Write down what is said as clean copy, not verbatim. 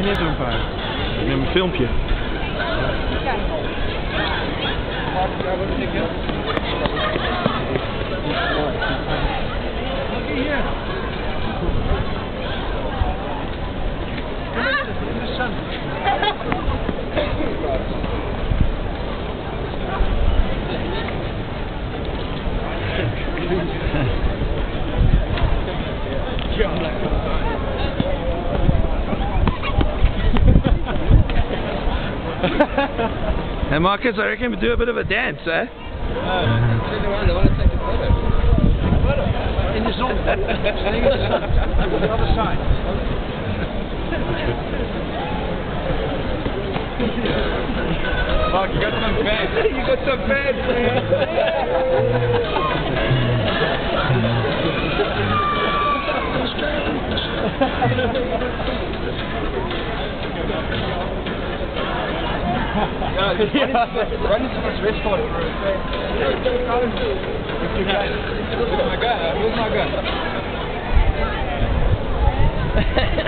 je er een paar. Ik neem een filmpje. Hey Marcus, I reckon we do a bit of a dance, eh? Turn around, I want to take a photo. In the sun. Staying in the sun. On the other side. Mark, you got some fans. You got some fans, run into this restaurant for a second. Where's my gun? Where's my gun?